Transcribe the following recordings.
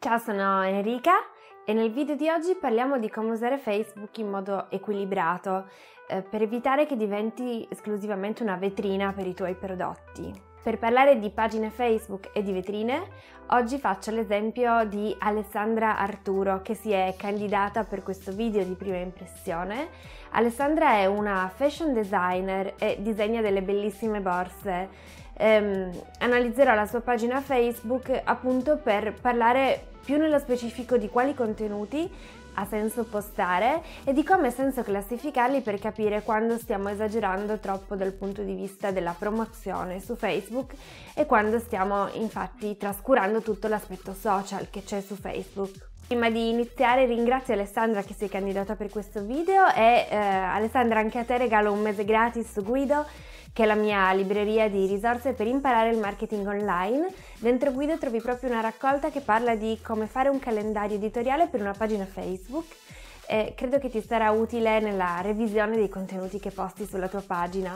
Ciao, sono Enrica e nel video di oggi parliamo di come usare Facebook in modo equilibrato per evitare che diventi esclusivamente una vetrina per i tuoi prodotti. Per parlare di pagine Facebook e di vetrine, oggi faccio l'esempio di Alessandra Arturo che si è candidata per questo video di prima impressione. Alessandra è una fashion designer e disegna delle bellissime borse. Analizzerò la sua pagina Facebook appunto per parlare più nello specifico di quali contenuti ha senso postare e di come ha senso classificarli per capire quando stiamo esagerando troppo dal punto di vista della promozione su Facebook e quando stiamo infatti trascurando tutto l'aspetto social che c'è su Facebook. Prima di iniziare ringrazio Alessandra che si è candidata per questo video e Alessandra, anche a te regalo un mese gratis su Guido, che è la mia libreria di risorse per imparare il marketing online. Dentro Guido trovi proprio una raccolta che parla di come fare un calendario editoriale per una pagina Facebook e credo che ti sarà utile nella revisione dei contenuti che posti sulla tua pagina.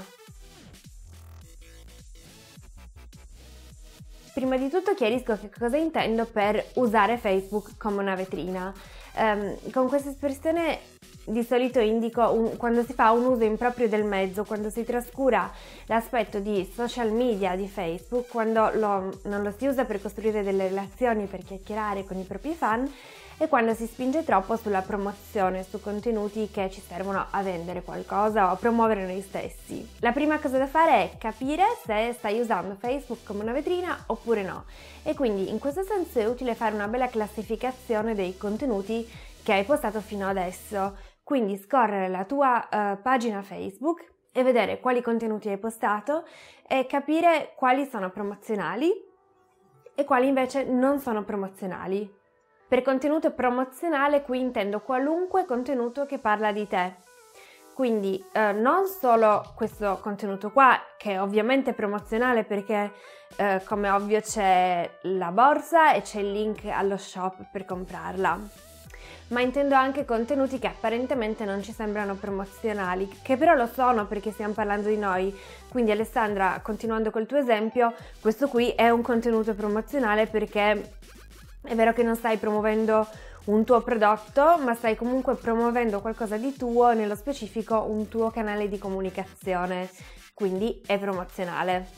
Prima di tutto chiarisco che cosa intendo per usare Facebook come una vetrina. Con questa espressione di solito indico quando si fa un uso improprio del mezzo, quando si trascura l'aspetto di social media di Facebook, quando non lo si usa per costruire delle relazioni, per chiacchierare con i propri fan e quando si spinge troppo sulla promozione, su contenuti che ci servono a vendere qualcosa o a promuovere noi stessi. La prima cosa da fare è capire se stai usando Facebook come una vetrina oppure no e quindi in questo senso è utile fare una bella classificazione dei contenuti che hai postato fino adesso. Quindi scorrere la tua pagina Facebook e vedere quali contenuti hai postato e capire quali sono promozionali e quali invece non sono promozionali. Per contenuto promozionale qui intendo qualunque contenuto che parla di te. Quindi non solo questo contenuto qua, che è ovviamente promozionale perché come ovvio c'è la borsa e c'è il link allo shop per comprarla. Ma intendo anche contenuti che apparentemente non ci sembrano promozionali, che però lo sono perché stiamo parlando di noi. Quindi Alessandra, continuando col tuo esempio, questo qui è un contenuto promozionale perché è vero che non stai promuovendo un tuo prodotto, ma stai comunque promuovendo qualcosa di tuo, nello specifico un tuo canale di comunicazione, quindi è promozionale.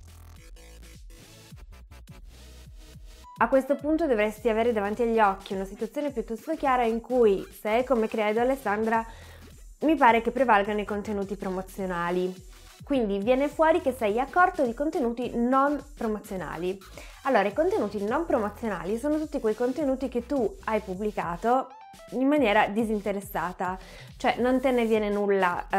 A questo punto dovresti avere davanti agli occhi una situazione piuttosto chiara in cui, se come credo Alessandra, mi pare che prevalgano i contenuti promozionali. Quindi viene fuori che sei a corto di contenuti non promozionali. Allora, i contenuti non promozionali sono tutti quei contenuti che tu hai pubblicato in maniera disinteressata, cioè non te ne viene nulla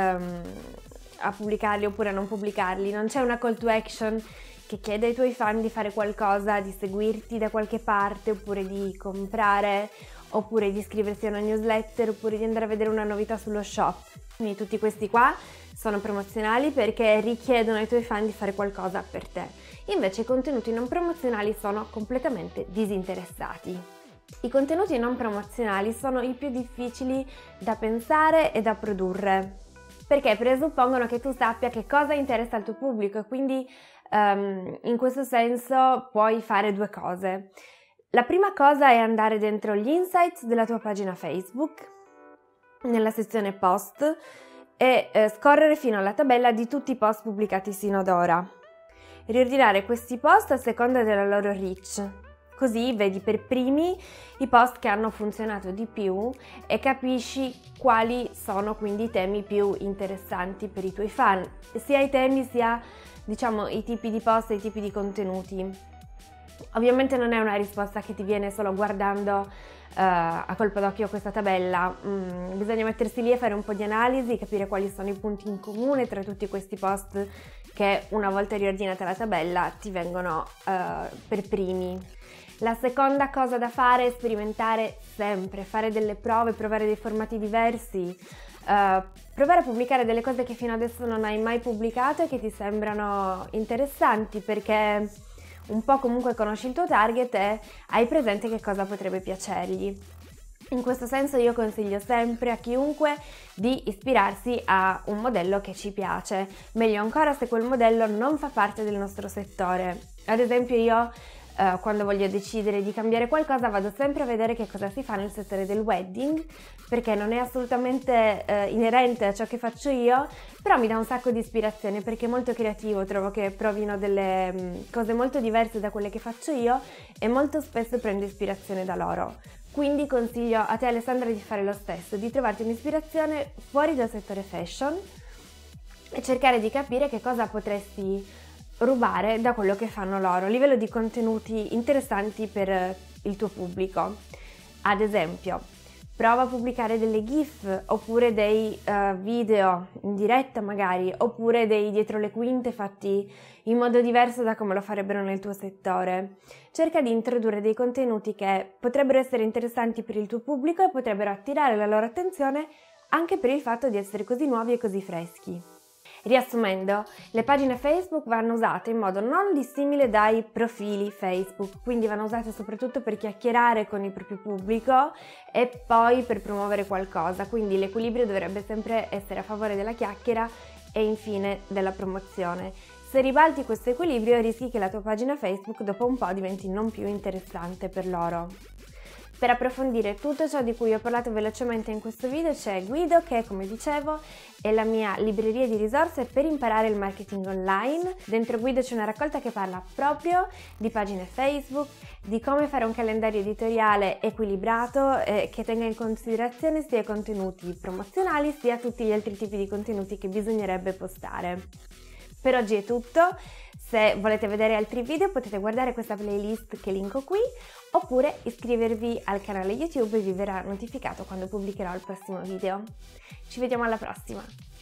a pubblicarli oppure a non pubblicarli, non c'è una call to action che chiede ai tuoi fan di fare qualcosa, di seguirti da qualche parte, oppure di comprare, oppure di iscriversi a una newsletter, oppure di andare a vedere una novità sullo shop. Quindi tutti questi qua sono promozionali perché richiedono ai tuoi fan di fare qualcosa per te. Invece i contenuti non promozionali sono completamente disinteressati. I contenuti non promozionali sono i più difficili da pensare e da produrre, perché presuppongono che tu sappia che cosa interessa al tuo pubblico e quindi in questo senso puoi fare due cose. La prima cosa è andare dentro gli insights della tua pagina Facebook, nella sezione post, e scorrere fino alla tabella di tutti i post pubblicati sino ad ora. Riordinare questi post a seconda della loro reach. Così vedi per primi i post che hanno funzionato di più e capisci quali sono quindi i temi più interessanti per i tuoi fan, sia i temi sia diciamo i tipi di post e i tipi di contenuti. Ovviamente non è una risposta che ti viene solo guardando a colpo d'occhio questa tabella, bisogna mettersi lì e fare un po' di analisi, capire quali sono i punti in comune tra tutti questi post che una volta riordinata la tabella ti vengono per primi. La seconda cosa da fare è sperimentare sempre, fare delle prove, provare dei formati diversi, provare a pubblicare delle cose che fino adesso non hai mai pubblicato e che ti sembrano interessanti perché un po' comunque conosci il tuo target e hai presente che cosa potrebbe piacergli. In questo senso io consiglio sempre a chiunque di ispirarsi a un modello che ci piace, meglio ancora se quel modello non fa parte del nostro settore. Ad esempio io quando voglio decidere di cambiare qualcosa vado sempre a vedere che cosa si fa nel settore del wedding, perché non è assolutamente inerente a ciò che faccio io, però mi dà un sacco di ispirazione perché è molto creativo, trovo che provino delle cose molto diverse da quelle che faccio io e molto spesso prendo ispirazione da loro. Quindi consiglio a te, Alessandra, di fare lo stesso, di trovarti un'ispirazione fuori dal settore fashion e cercare di capire che cosa potresti rubare da quello che fanno loro a livello di contenuti interessanti per il tuo pubblico. Ad esempio, prova a pubblicare delle GIF oppure dei video in diretta magari, oppure dei dietro le quinte fatti in modo diverso da come lo farebbero nel tuo settore. Cerca di introdurre dei contenuti che potrebbero essere interessanti per il tuo pubblico e potrebbero attirare la loro attenzione anche per il fatto di essere così nuovi e così freschi. Riassumendo, le pagine Facebook vanno usate in modo non dissimile dai profili Facebook, quindi vanno usate soprattutto per chiacchierare con il proprio pubblico e poi per promuovere qualcosa, quindi l'equilibrio dovrebbe sempre essere a favore della chiacchiera e infine della promozione. Se ribalti questo equilibrio rischi che la tua pagina Facebook dopo un po' diventi non più interessante per loro. Per approfondire tutto ciò di cui ho parlato velocemente in questo video c'è Guido, che come dicevo è la mia libreria di risorse per imparare il marketing online. Dentro Guido c'è una raccolta che parla proprio di pagine Facebook, di come fare un calendario editoriale equilibrato che tenga in considerazione sia i contenuti promozionali sia tutti gli altri tipi di contenuti che bisognerebbe postare. Per oggi è tutto. Se volete vedere altri video potete guardare questa playlist che linko qui, oppure iscrivervi al canale YouTube e vi verrà notificato quando pubblicherò il prossimo video. Ci vediamo alla prossima!